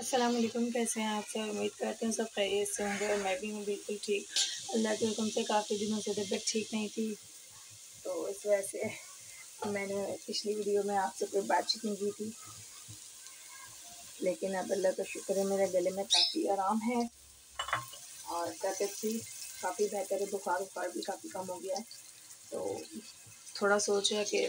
अस्सलाम वालेकुम। कैसे हैं आप सब? उम्मीद करते हैं सब खैरियत से होंगे और मैं भी हूँ बिल्कुल ठीक। अल्लाह के हुक्म से काफ़ी दिनों से तबीयत ठीक नहीं थी, तो इस वजह से मैंने पिछली वीडियो में आपसे कोई बातचीत नहीं की थी। लेकिन अब अल्लाह का शुक्र है, मेरे गले में काफ़ी आराम है और तबीयत भी काफ़ी बेहतर है। बुखार भी काफ़ी कम हो गया है। तो थोड़ा सोचा कि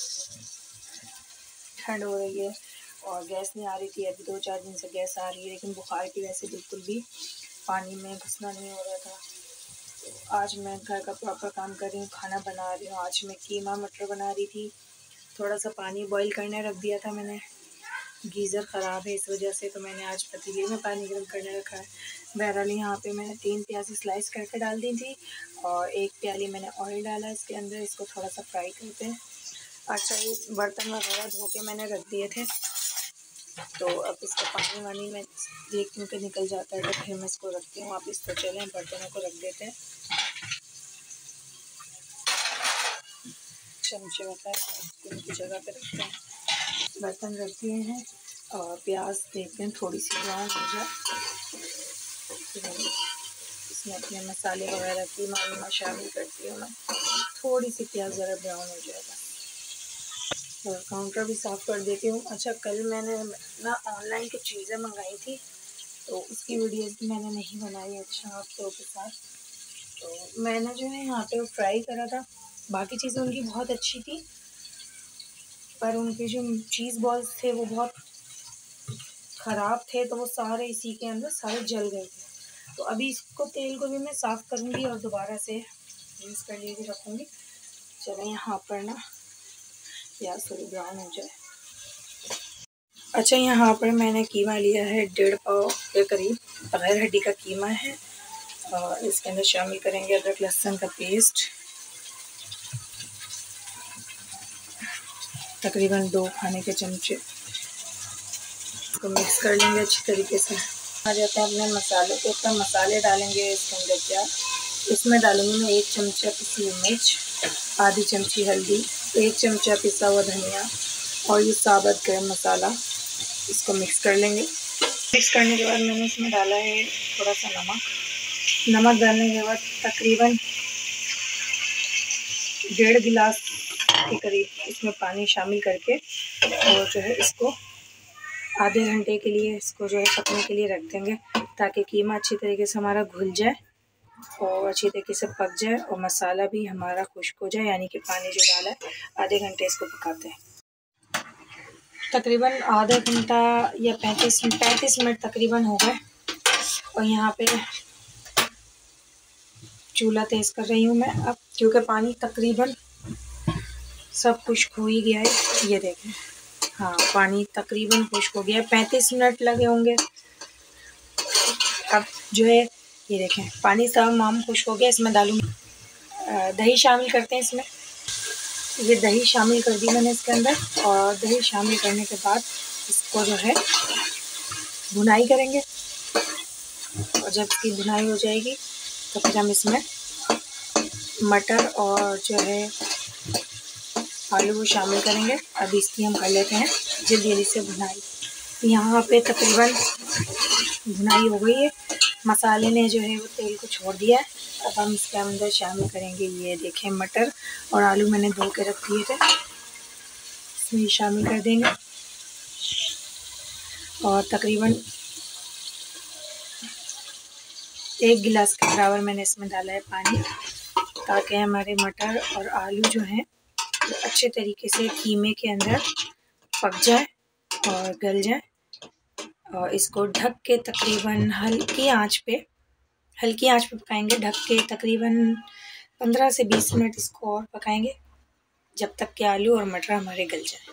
ठंड हो रही है और गैस नहीं आ रही थी। अभी 2-4 दिन से गैस आ रही है, लेकिन बुखार की वजह से बिल्कुल भी पानी में घुसना नहीं हो रहा था। तो आज मैं घर का प्रॉपर काम कर रही हूँ, खाना बना रही हूँ। आज मैं कीमा मटर बना रही थी। थोड़ा सा पानी बॉईल करने रख दिया था मैंने, गीज़र ख़राब है इस वजह से, तो मैंने आज पतीले में पानी गर्म करने रखा है। बहरहाल यहाँ पे मैंने 3 प्याज़ स्लाइस करके डाल दी थी और 1 प्याली मैंने ऑयल डाला इसके अंदर। इसको थोड़ा सा फ्राई करते हैं। अच्छा, ये बर्तन वगैरह धो के मैंने रख दिए थे, तो अब इसका पानी वानी मैं देखती हूँ कि निकल जाता है, तो फिर मैं इसको रखती हूँ। आप इस पर चलें, बर्तनों को रख देते हैं। चमचे वगैरह उनकी जगह पे रखते हैं। बर्तन रख दिए हैं और प्याज देखते हैं थोड़ी सी ब्राउन हो जाए, इसमें अपने मसाले वगैरह की मालूम शामिल करती हूँ मैं। थोड़ी सी प्याज ज़रा ब्राउन हो जाएगा और काउंटर भी साफ़ कर देती हूँ। अच्छा, कल मैंने ना ऑनलाइन कुछ चीज़ें मंगाई थी, तो उसकी वीडियोस भी मैंने नहीं बनाई अच्छा आप लोगों के साथ। तो मैंने जो है यहाँ पे फ्राई करा था। बाकी चीज़ें उनकी बहुत अच्छी थी, पर उनके जो चीज़ बॉल्स थे वो बहुत ख़राब थे, तो वो सारे इसी के अंदर सारे जल गए थे। तो अभी इसको तेल को भी मैं साफ़ करूँगी और दोबारा से यूज़ कर लिए रखूँगी। चलो यहाँ पर ना प्याज थोड़ी ब्राउन हो जाए। अच्छा, यहाँ पर मैंने कीमा लिया है 1.5 पाव के करीब, बगैर हड्डी का कीमा है और इसके अंदर शामिल करेंगे अदरक लहसुन का पेस्ट, तकरीबन 2 खाने के चमचे। इसको मिक्स कर लेंगे अच्छी तरीके से। आ जाते हैं अपने मसालों के ऊपर। मसाले डालेंगे इसके अंदर क्या, इसमें डालूंगी मैं 1 चमचा पिसी हुई मिर्च, आधी चमची हल्दी, 1 चमचा पिसा हुआ धनिया और ये साबुत गरम मसाला। इसको मिक्स कर लेंगे। मिक्स करने के बाद मैंने इसमें डाला है थोड़ा सा नमक डालने के बाद तकरीबन 1.5 गिलास के करीब इसमें पानी शामिल करके और जो है इसको आधे घंटे के लिए इसको जो है पकने के लिए रख देंगे, ताकि कीमा अच्छी तरीके से हमारा घुल जाए और अच्छी तरीके से पक जाए और मसाला भी हमारा खुश्क हो जाए, यानी कि पानी जो डाला है। आधे घंटे इसको पकाते हैं। तकरीबन आधा घंटा या 35 मिनट तकरीबन हो गए और यहाँ पे चूल्हा तेज़ कर रही हूँ मैं अब, क्योंकि पानी तकरीबन सब खुश्क हो ही गया है। ये देखें, हाँ, पानी तकरीबन खुश्क हो गया है। 35 मिनट लगे होंगे। अब जो है ये देखें पानी तमाम खुश्क हो गया। इसमें डालूँगी दही शामिल करते हैं इसमें। ये दही शामिल कर दी मैंने इसके अंदर और दही शामिल करने के बाद इसको जो है भुनाई करेंगे और जब इसकी भुनाई हो जाएगी तो फिर हम इसमें मटर और जो है आलू वो शामिल करेंगे। अभी इसकी हम कर लेते हैं जल्दी से भुनाई। यहाँ पे तकरीबन भुनाई हो गई है, मसाले ने जो है वो तेल को छोड़ दिया है। अब हम इसके अंदर शामिल करेंगे, ये देखें मटर और आलू मैंने धो के रख दिए थे, इसमें शामिल कर देंगे और तकरीबन 1 गिलास के बराबर मैंने इसमें डाला है पानी, ताकि हमारे मटर और आलू जो हैं वो अच्छे तरीके से कीमे के अंदर पक जाए और गल जाए। और इसको ढक के तकरीबन हल्की आंच पे पकाएंगे। ढक के तकरीबन 15 से 20 मिनट इसको और पकाएंगे, जब तक कि आलू और मटर हमारे गल जाए।